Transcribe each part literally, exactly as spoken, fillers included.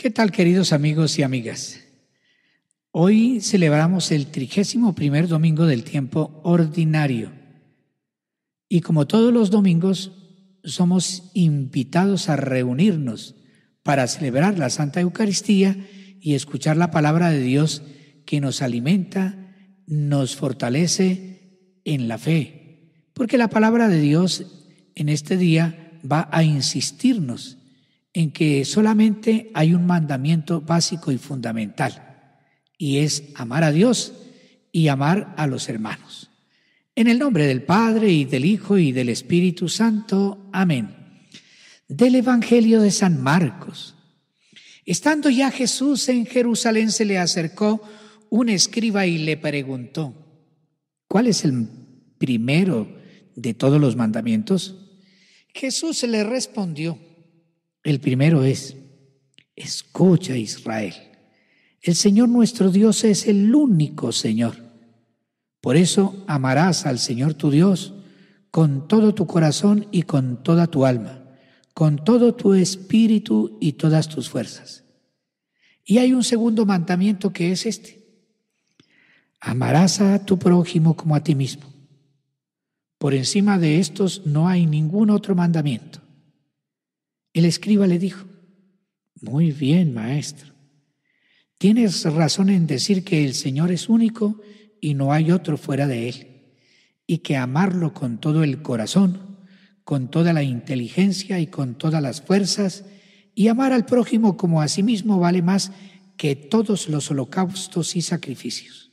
¿Qué tal, queridos amigos y amigas? Hoy celebramos el trigésimo primer domingo del tiempo ordinario y como todos los domingos somos invitados a reunirnos para celebrar la Santa Eucaristía y escuchar la palabra de Dios que nos alimenta, nos fortalece en la fe, porque la palabra de Dios en este día va a insistirnos en que solamente hay un mandamiento básico y fundamental, y es amar a Dios y amar a los hermanos. En el nombre del Padre, y del Hijo, y del Espíritu Santo. Amén. Del Evangelio de San Marcos. Estando ya Jesús en Jerusalén, se le acercó un escriba y le preguntó: ¿cuál es el primero de todos los mandamientos? Jesús le respondió: el primero es: escucha, Israel, el Señor nuestro Dios es el único Señor. Por eso amarás al Señor tu Dios con todo tu corazón y con toda tu alma, con todo tu espíritu y todas tus fuerzas. Y hay un segundo mandamiento que es este: amarás a tu prójimo como a ti mismo. Por encima de estos no hay ningún otro mandamiento. El escriba le dijo: muy bien, maestro. Tienes razón en decir que el Señor es único y no hay otro fuera de Él, y que amarlo con todo el corazón, con toda la inteligencia y con todas las fuerzas, y amar al prójimo como a sí mismo vale más que todos los holocaustos y sacrificios.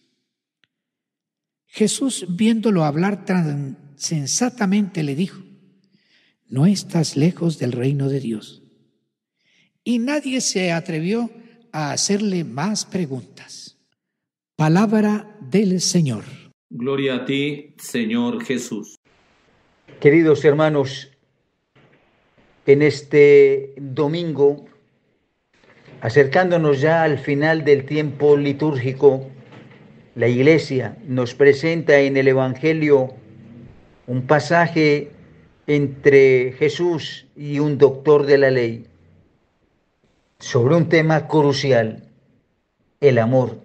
Jesús, viéndolo hablar tan sensatamente, le dijo: no estás lejos del reino de Dios. Y nadie se atrevió a hacerle más preguntas. Palabra del Señor. Gloria a ti, Señor Jesús. Queridos hermanos, en este domingo, acercándonos ya al final del tiempo litúrgico, la Iglesia nos presenta en el Evangelio un pasaje entre Jesús y un doctor de la ley sobre un tema crucial: el amor.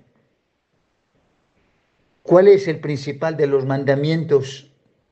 ¿Cuál es el principal de los mandamientos?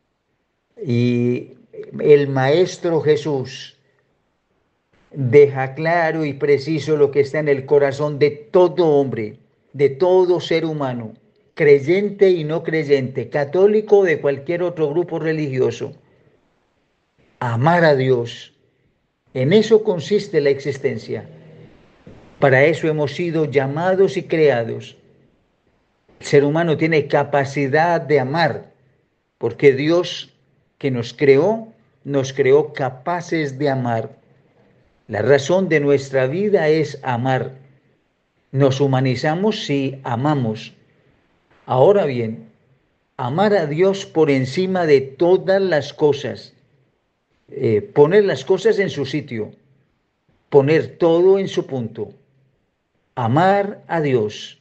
Y el Maestro Jesús deja claro y preciso lo que está en el corazón de todo hombre, de todo ser humano, creyente y no creyente, católico o de cualquier otro grupo religioso: amar a Dios. En eso consiste la existencia. Para eso hemos sido llamados y creados. El ser humano tiene capacidad de amar, porque Dios, que nos creó, nos creó capaces de amar. La razón de nuestra vida es amar. Nos humanizamos si amamos. Ahora bien, amar a Dios por encima de todas las cosas, eh, poner las cosas en su sitio, poner todo en su punto. Amar a Dios.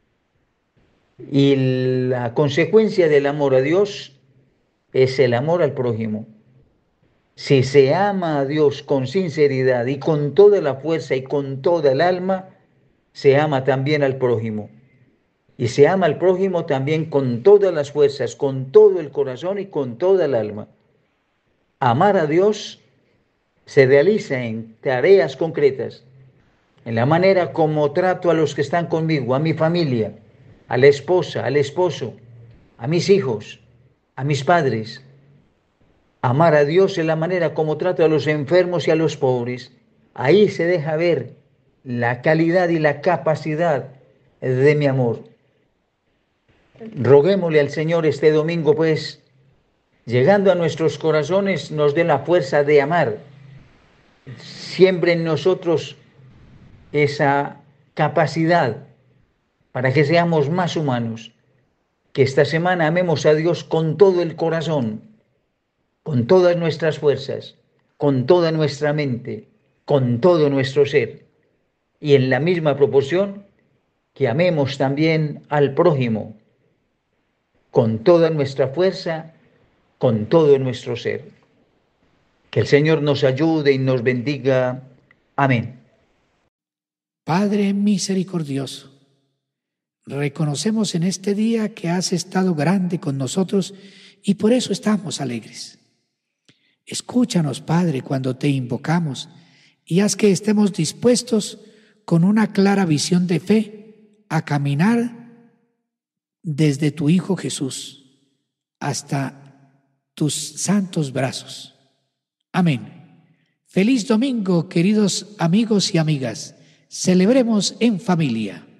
Y la consecuencia del amor a Dios es el amor al prójimo. Si se ama a Dios con sinceridad y con toda la fuerza y con toda el alma, se ama también al prójimo. Y se ama al prójimo también con todas las fuerzas, con todo el corazón y con toda el alma. Amar a Dios se realiza en tareas concretas, en la manera como trato a los que están conmigo, a mi familia, a la esposa, al esposo, a mis hijos, a mis padres. Amar a Dios en la manera como trato a los enfermos y a los pobres. Ahí se deja ver la calidad y la capacidad de mi amor. Roguémosle al Señor este domingo, pues, llegando a nuestros corazones, nos dé la fuerza de amar. Siembre en nosotros esa capacidad para que seamos más humanos, que esta semana amemos a Dios con todo el corazón, con todas nuestras fuerzas, con toda nuestra mente, con todo nuestro ser, y en la misma proporción que amemos también al prójimo, con toda nuestra fuerza, con todo nuestro ser. Que el Señor nos ayude y nos bendiga. Amén. Padre misericordioso, reconocemos en este día que has estado grande con nosotros y por eso estamos alegres. Escúchanos, Padre, cuando te invocamos y haz que estemos dispuestos con una clara visión de fe a caminar desde tu Hijo Jesús hasta tus santos brazos. Amén. Feliz domingo, queridos amigos y amigas. Celebremos en familia.